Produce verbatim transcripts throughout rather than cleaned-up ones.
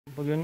Bugün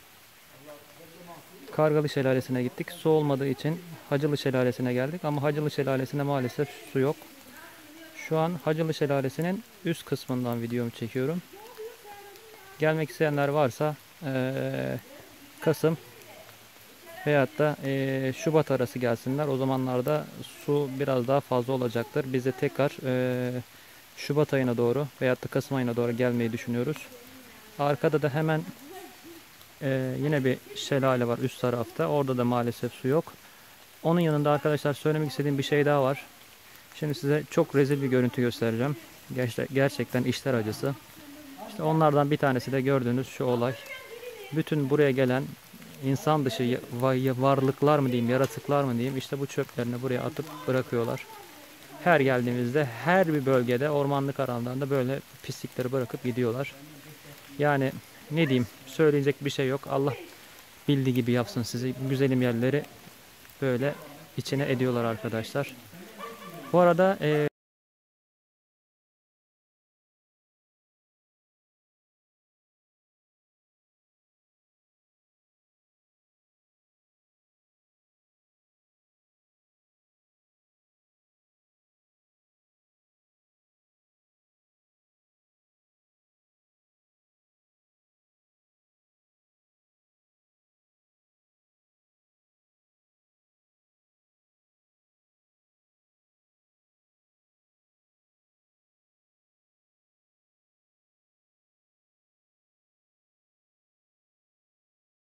Kargalı Şelalesi'ne gittik. Su olmadığı için Hacılı Şelalesi'ne geldik ama Hacılı Şelalesi'ne maalesef su yok. Şu an Hacılı Şelalesi'nin üst kısmından videomu çekiyorum. Gelmek isteyenler varsa eee, Kasım veyahut da eee, Şubat arası gelsinler. O zamanlarda su biraz daha fazla olacaktır. Biz de tekrar eee, Şubat ayına doğru veyahut da Kasım ayına doğru gelmeyi düşünüyoruz. Arkada da hemen Ee, yine bir şelale var üst tarafta. Orada da maalesef su yok. Onun yanında arkadaşlar söylemek istediğim bir şey daha var. Şimdi size çok rezil bir görüntü göstereceğim. Gerçekten, gerçekten işler acısı. İşte onlardan bir tanesi de gördüğünüz şu olay. Bütün buraya gelen insan dışı varlıklar mı diyeyim, yaratıklar mı diyeyim, işte bu çöplerini buraya atıp bırakıyorlar. Her geldiğimizde her bir bölgede ormanlık alanlarında böyle pislikleri bırakıp gidiyorlar. Yani ne diyeyim, söyleyecek bir şey yok. Allah bildiği gibi yapsın sizi. Güzelim yerleri böyle içine ediyorlar arkadaşlar. Bu arada e,